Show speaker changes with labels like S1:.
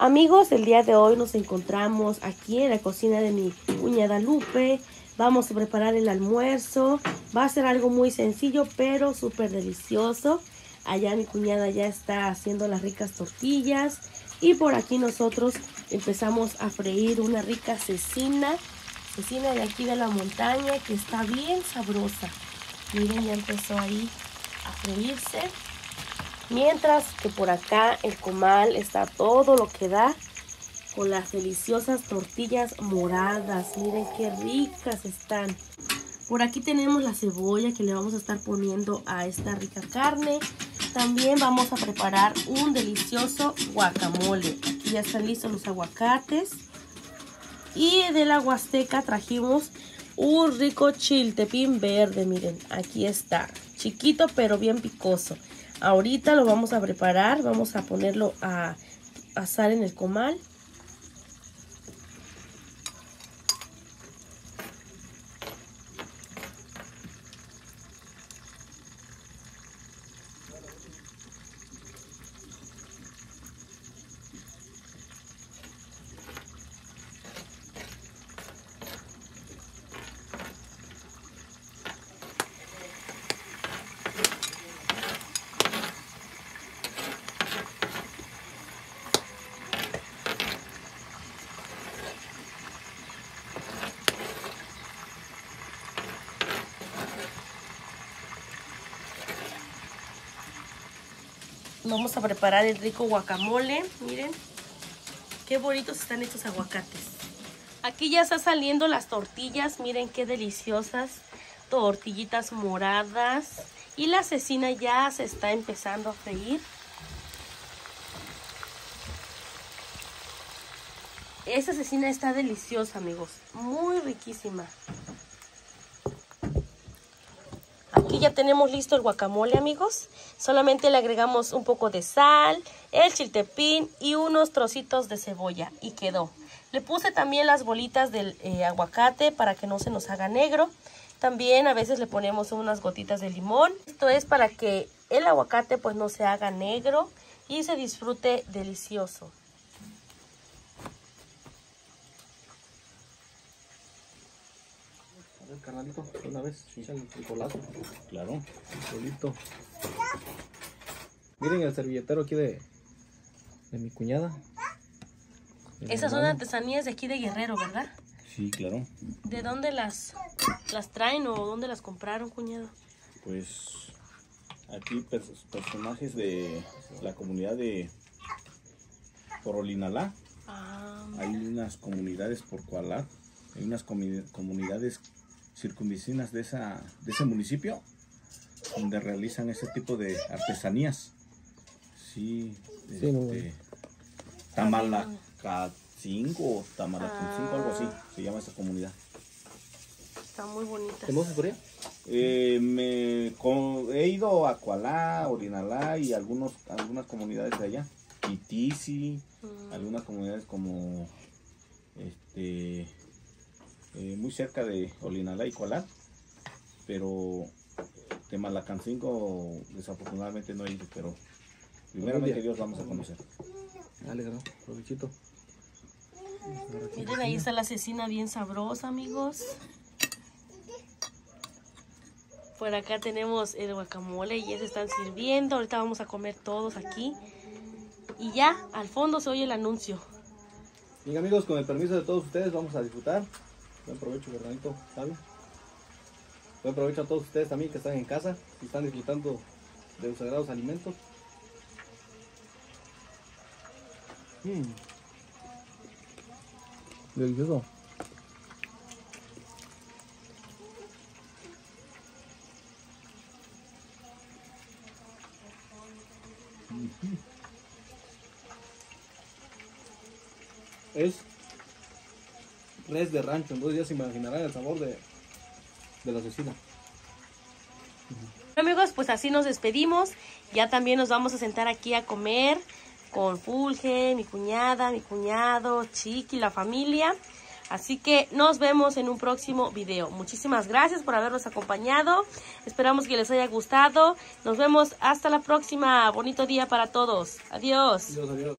S1: Amigos, el día de hoy nos encontramos aquí en la cocina de mi cuñada Lupe. Vamos a preparar el almuerzo. Va a ser algo muy sencillo, pero súper delicioso. Allá mi cuñada ya está haciendo las ricas tortillas. Y por aquí nosotros empezamos a freír una rica cecina. Cecina de aquí de la montaña que está bien sabrosa. Miren, ya empezó ahí a freírse. Mientras que por acá el comal está todo lo que da con las deliciosas tortillas moradas. Miren qué ricas están. Por aquí tenemos la cebolla que le vamos a estar poniendo a esta rica carne. También vamos a preparar un delicioso guacamole. Aquí ya están listos los aguacates. Y de la Huasteca trajimos un rico chiltepín verde. Miren, aquí está. Chiquito pero bien picoso. Ahorita lo vamos a preparar, vamos a ponerlo a asar en el comal. Vamos a preparar el rico guacamole. Miren qué bonitos están estos aguacates. Aquí ya están saliendo las tortillas. Miren qué deliciosas tortillitas moradas. Y la cecina ya se está empezando a freír. Esta cecina está deliciosa, amigos. Muy riquísima. Aquí ya tenemos listo el guacamole, amigos. Solamente le agregamos un poco de sal, el chiltepín y unos trocitos de cebolla. Y quedó. Le puse también las bolitas del aguacate para que no se nos haga negro. También a veces le ponemos unas gotitas de limón. Esto es para que el aguacate pues no se haga negro y se disfrute delicioso.
S2: A ver, carnalito, una vez, el colazo. Claro, solito. Miren el servilletero aquí de mi cuñada.
S1: Esas son artesanías de aquí de Guerrero, ¿verdad?
S2: Sí, claro.
S1: ¿De dónde las traen o dónde las compraron, cuñado?
S3: Pues aquí personajes de la comunidad de Porolinalá. Hay unas comunidades por Cualá. Hay unas comunidades circunvecinas de ese municipio donde realizan ese tipo de artesanías. Sí, Tamalacacingo o Tamalacacingo, algo así se llama esa comunidad.
S1: Están muy bonitas.
S2: ¿Conoces por allá?
S3: He ido a Cualá, Orinalá y algunas comunidades de allá. Itisi, algunas comunidades como muy cerca de Olinalá y Cualá, pero Tamalacacingo desafortunadamente no he ido, pero primeramente Dios vamos a conocer.
S2: Dale, provechito.
S1: Miren, ahí está la cecina bien sabrosa, amigos. Por acá tenemos el guacamole y ya se están sirviendo. Ahorita vamos a comer todos aquí. Y ya, al fondo se oye el anuncio.
S2: Bien, amigos, con el permiso de todos ustedes vamos a disfrutar. Buen provecho, carnalito, ¿sabe? Buen provecho a todos ustedes también que están en casa y están disfrutando de los sagrados alimentos. Delicioso. Es res de rancho, entonces ya se imaginarán el sabor de la cecina.
S1: Amigos, pues así nos despedimos. Ya también nos vamos a sentar aquí a comer con Fulge, mi cuñada, mi cuñado, Chiqui, la familia. Así que nos vemos en un próximo video. Muchísimas gracias por habernos acompañado. Esperamos que les haya gustado. Nos vemos hasta la próxima. Bonito día para todos. Adiós.
S2: Adiós, adiós.